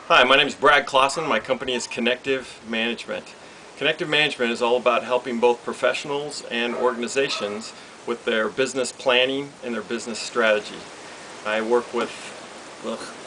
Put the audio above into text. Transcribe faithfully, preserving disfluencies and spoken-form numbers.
Hi, my name is Brad Clausen. My company is Connective Management. Connective Management is all about helping both professionals and organizations with their business planning and their business strategy. I work with ugh,